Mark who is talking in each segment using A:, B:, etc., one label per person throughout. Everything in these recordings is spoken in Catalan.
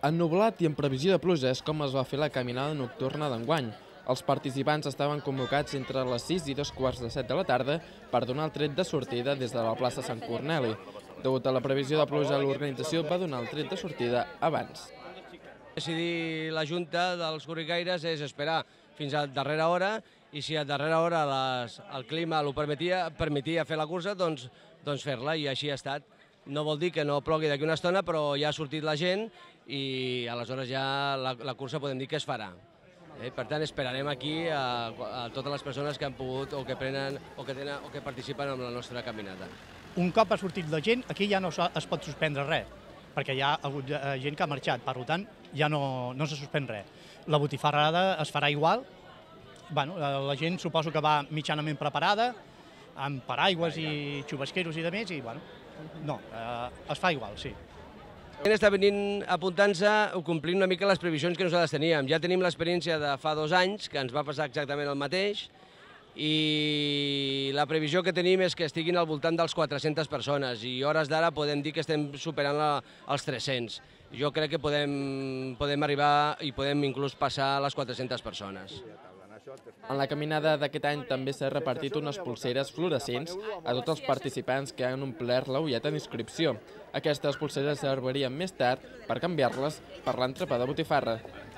A: Ennublat i en previsió de pluja és com es va fer la caminada nocturna d'enguany. Els participants estaven convocats entre les 6 i 2:15 de la tarda per donar el tret de sortida des de la plaça Sant Corneli. Degut a la previsió de pluja, l'organització va donar el tret de sortida abans.
B: Decidir la Junta dels Corricaires és esperar fins a darrera hora i si a darrera hora el clima ho permetia fer la cursa, doncs fer-la, i així ha estat. No vol dir que no plogui d'aquí una estona, però ja ha sortit la gent i aleshores ja la cursa podem dir que es farà. Per tant, esperarem aquí a totes les persones que han pogut o que prenen o que participen en la nostra caminata.
C: Un cop ha sortit la gent, aquí ja no es pot suspendre res, perquè hi ha hagut gent que ha marxat, per tant, ja no se suspèn res. La botifarrada es farà igual, la gent suposo que va mitjanament preparada, amb paraigües i xubasqueros i demés, i es fa igual, sí.
B: La gent està venint apuntant-se, complint una mica les previsions que nosaltres teníem. Ja tenim l'experiència de fa 2 anys, que ens va passar exactament el mateix, i la previsió que tenim és que estiguin al voltant dels 400 persones, i hores d'ara podem dir que estem superant els 300. Jo crec que podem arribar i podem inclús passar les 400 persones.
A: En la caminada d'aquest any també s'ha repartit unes pulseres fluorescents a tots els participants que han omplert l'ulleta d'inscripció. Aquestes pulseres servirien més tard per canviar-les per l'entrepà de botifarra.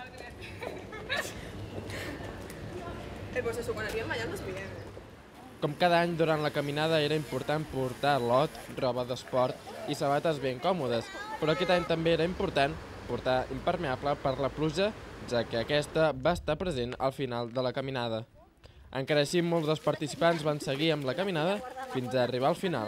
D: Pues eso, quan arribem allà ens veiem.
A: Com cada any, durant la caminada era important portar lot, roba d'esport i sabates ben còmodes, però aquest any també era important portar impermeable per la pluja, ja que aquesta va estar present al final de la caminada. Encara així, molts dels participants van seguir amb la caminada fins a arribar al final.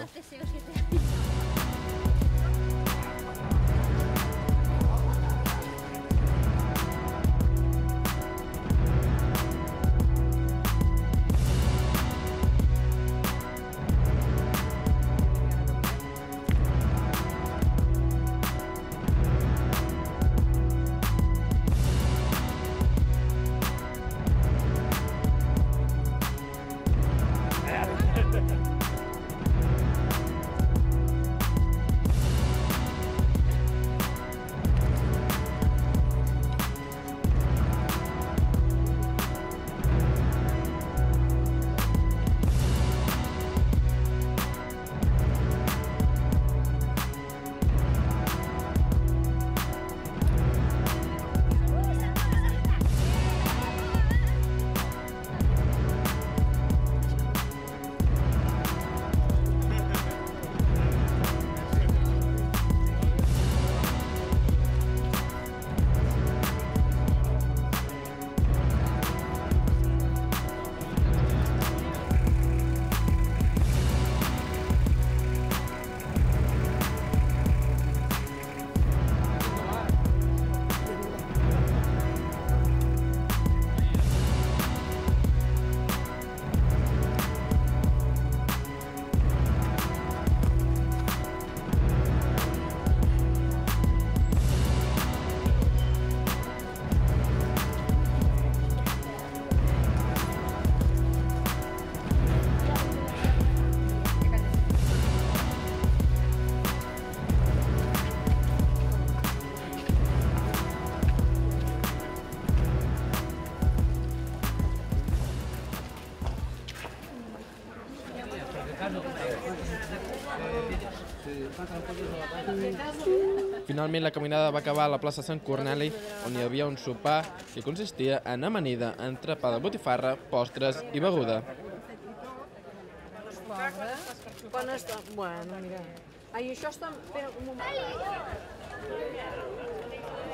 A: Finalment, la caminada va acabar a la plaça Sant Corneli, on hi havia un sopar que consistia en amanida, entrepà de botifarra, postres i beguda.
D: Quan està... Bueno, mira... Ai, això està... Espera un moment.